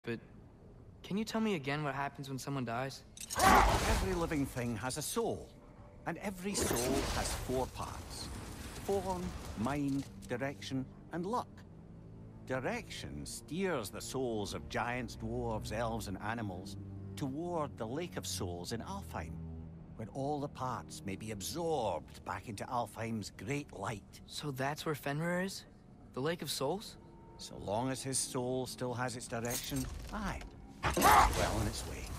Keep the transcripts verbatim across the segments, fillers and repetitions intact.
But can you tell me again what happens when someone dies? Every living thing has a soul, and every soul has four parts. Form, mind, direction, and luck. Direction steers the souls of giants, dwarves, elves, and animals toward the Lake of Souls in Alfheim, where all the parts may be absorbed back into Alfheim's great light. So that's where Fenrir is? The Lake of Souls? So long as his soul still has its direction, aye, it's well on its way.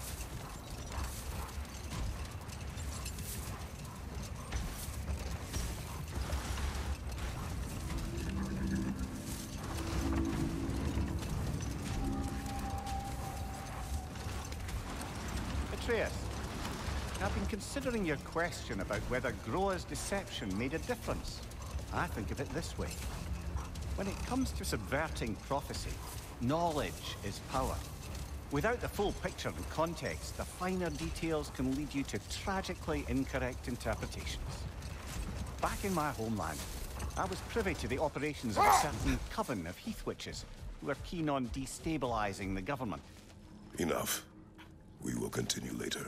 Atreus, I've been considering your question about whether Groa's deception made a difference. I think of it this way. When it comes to subverting prophecy, knowledge is power. Without the full picture and context, the finer details can lead you to tragically incorrect interpretations. Back in my homeland, I was privy to the operations of a certain coven of heath witches who were keen on destabilizing the government. Enough. We will continue later.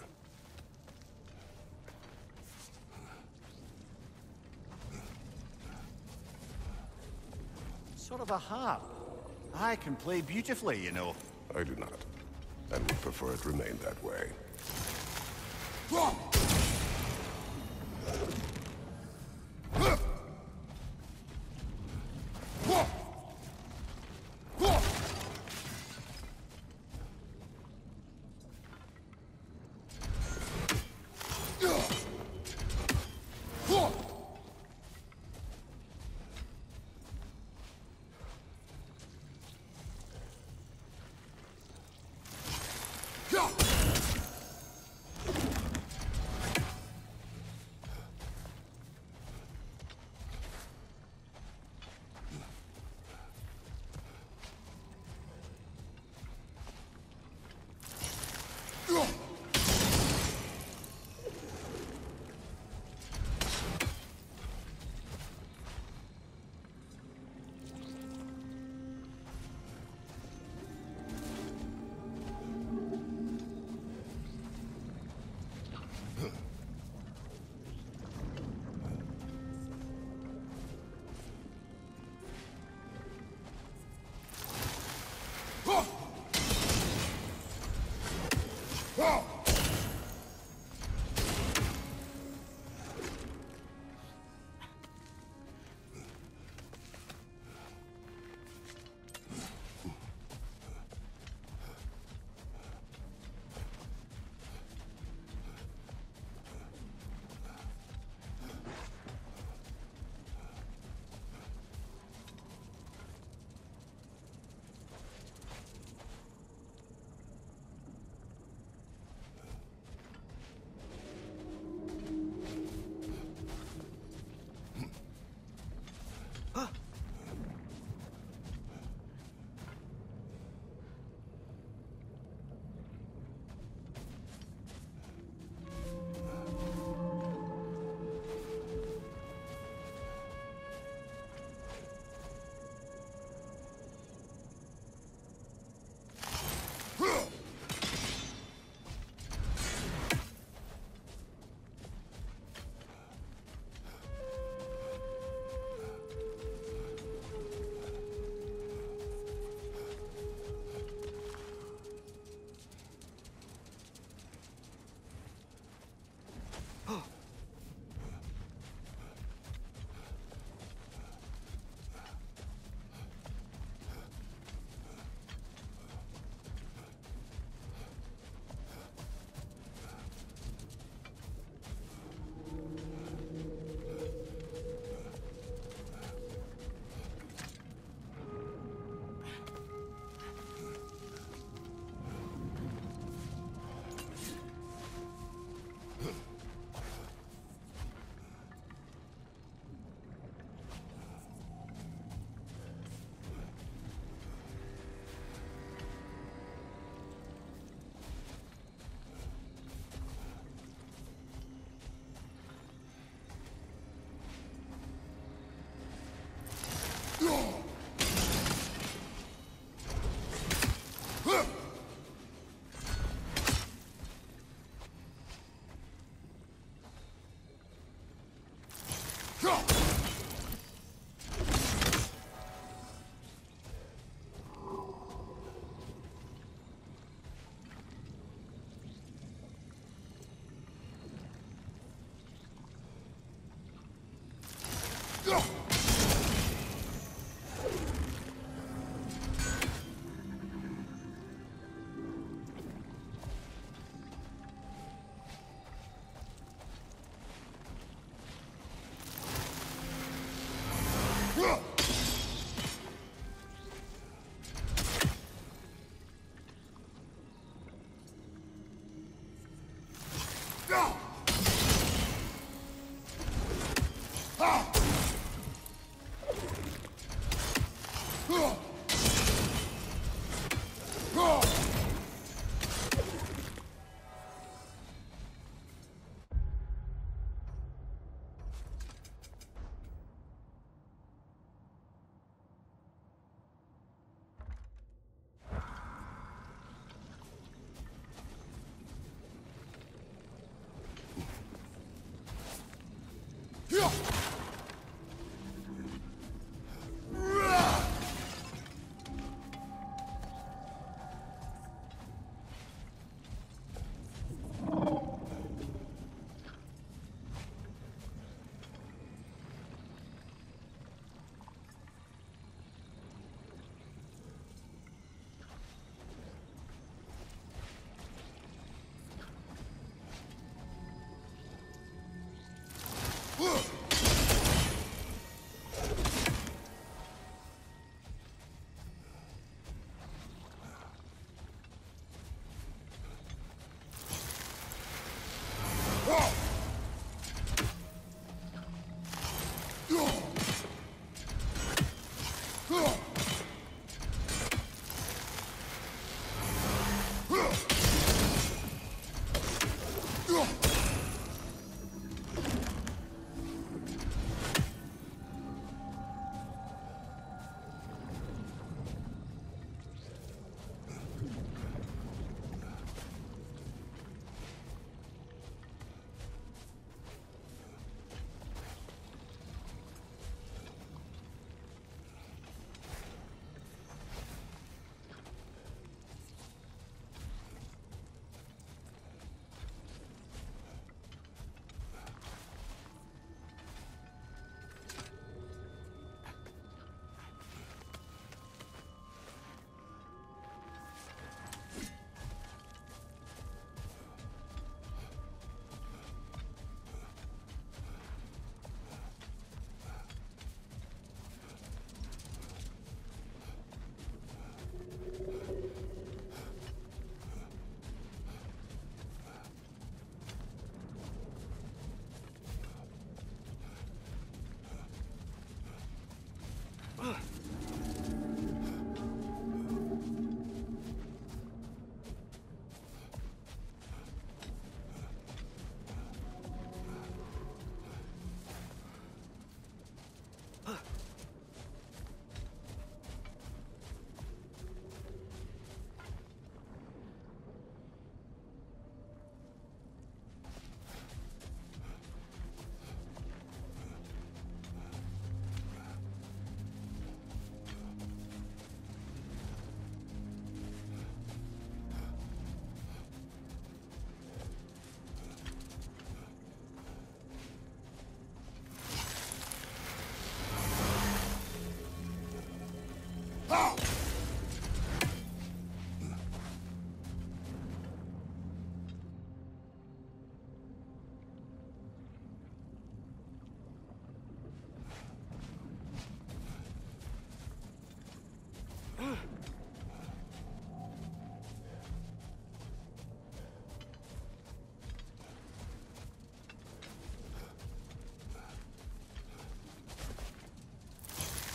Sort of a harp. I can play beautifully, you know. I do not, and would prefer it remain that way.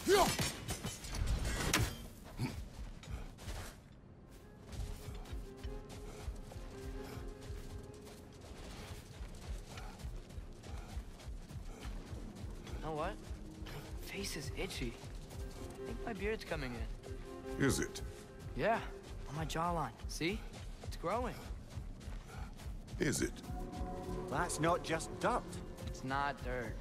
Know what? Face is itchy. I think my beard's coming in. Is it? Yeah, on my jawline. See? It's growing. Is it? That's not just dirt. It's not dirt.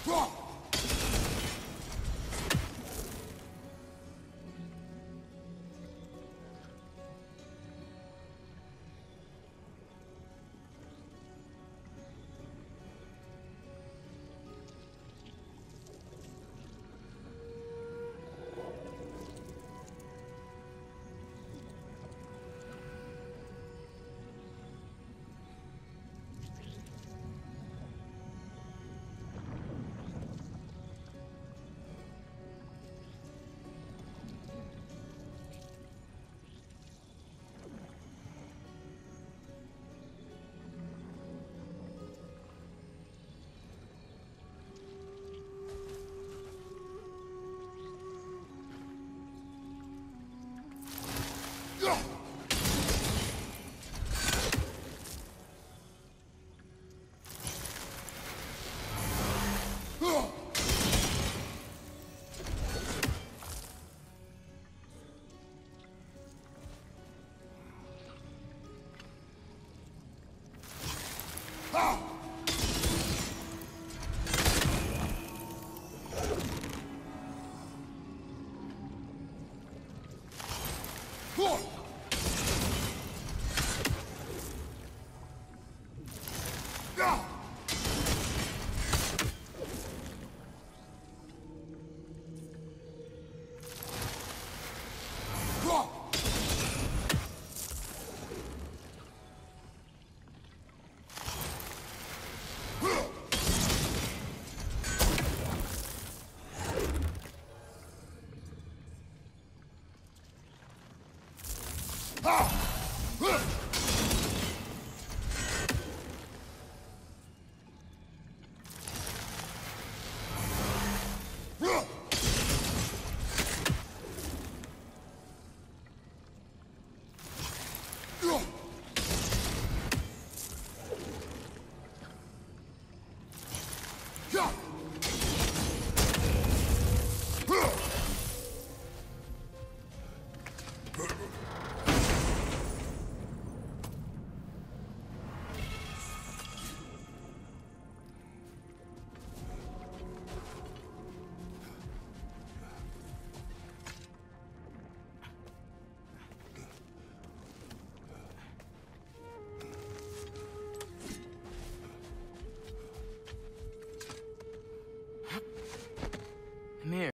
Yeah!